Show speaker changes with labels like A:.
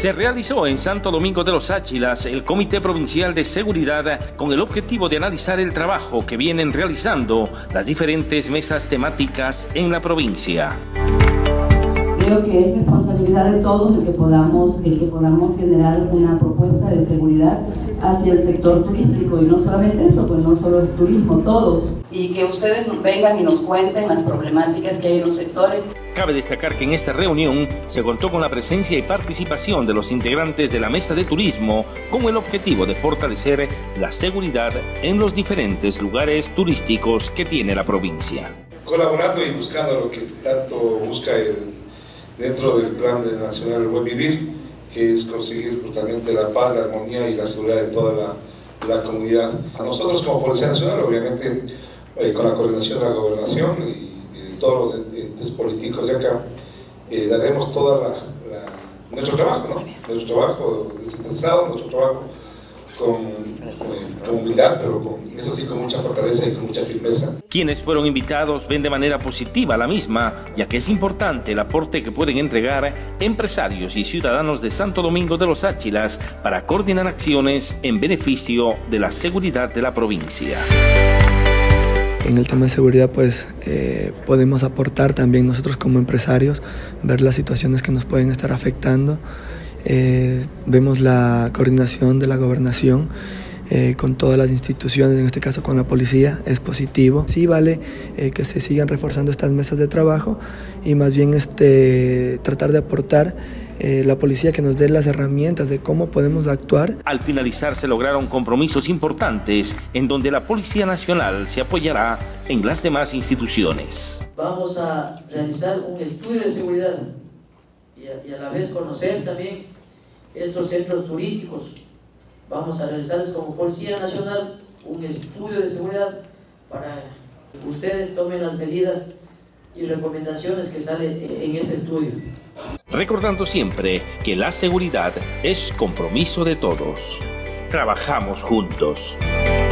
A: Se realizó en Santo Domingo de los Áchilas el Comité Provincial de Seguridad con el objetivo de analizar el trabajo que vienen realizando las diferentes mesas temáticas en la provincia.
B: Creo que es responsabilidad de todos el que podamos generar una propuesta de seguridad hacia el sector turístico, y no solamente eso, pues no solo es turismo, todo. Y que ustedes vengan y nos cuenten las problemáticas que hay en los sectores.
A: Cabe destacar que en esta reunión se contó con la presencia y participación de los integrantes de la Mesa de Turismo con el objetivo de fortalecer la seguridad en los diferentes lugares turísticos que tiene la provincia.
C: Colaborando y buscando lo que tanto busca dentro del Plan Nacional del Buen Vivir, que es conseguir justamente la paz, la armonía y la seguridad de toda la comunidad. Nosotros como Policía Nacional, obviamente, con la coordinación de la Gobernación y todos los entes políticos de acá, daremos todo nuestro trabajo, ¿no? Nuestro trabajo desinteresado, nuestro trabajo con humildad, pero eso sí, con mucha fortaleza y con mucha firmeza.
A: Quienes fueron invitados ven de manera positiva la misma, ya que es importante el aporte que pueden entregar empresarios y ciudadanos de Santo Domingo de los Áchilas para coordinar acciones en beneficio de la seguridad de la provincia.
D: En el tema de seguridad, pues podemos aportar también nosotros como empresarios, ver las situaciones que nos pueden estar afectando. Vemos la coordinación de la gobernación con todas las instituciones, en este caso con la policía, es positivo. Sí vale que se sigan reforzando estas mesas de trabajo y más bien tratar de aportar la policía que nos dé las herramientas de cómo podemos actuar.
A: Al finalizar se lograron compromisos importantes en donde la Policía Nacional se apoyará en las demás instituciones.
E: Vamos a realizar un estudio de seguridad y a la vez conocer también estos centros turísticos. Vamos a realizarles como Policía Nacional un estudio de seguridad para que ustedes tomen las medidas y recomendaciones que salen en ese estudio.
A: Recordando siempre que la seguridad es compromiso de todos. Trabajamos juntos.